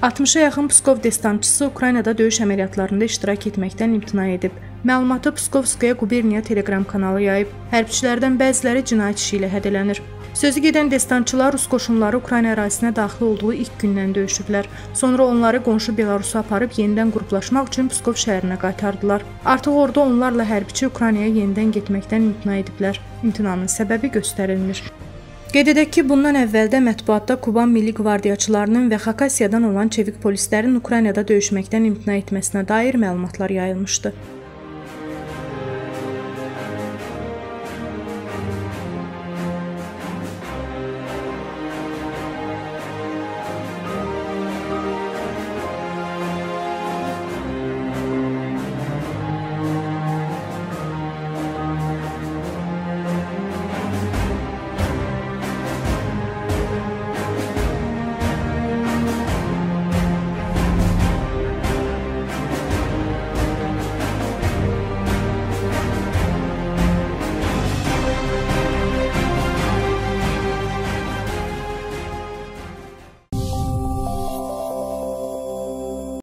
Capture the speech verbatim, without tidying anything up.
altmışa yaxın Pskov desantçısı Ukraynada döyüş əməliyyatlarında iştirak etməkdən imtina edib. Məlumatı Pskovskaya Quberniya Telegram kanalı yayıb. Hərbçilərdən bəziləri cinayət işi ilə hədələnir. Sözü gedən desantçılar Rus qoşunları Ukrayna ərazisinə daxil olduğu ilk gündən döyüşüblər. Sonra onları qonşu Belarusa aparıb yenidən qruplaşmaq üçün Pskov şəhərinə qaytardılar. Artıq orada onlarla hərbçi Ukraynaya yenidən getməkdən imtina ediblər. İmtinanın səbəbi göstərilmir. Qeyd edək ki, bundan əvvəldə mətbuatda Kuban Milli Qvardiyaçılarının və Xakasiyadan olan çevik polislərin Ukraynada döyüşməkdən imtina etməsinə dair məlumatlar yayılmışdı.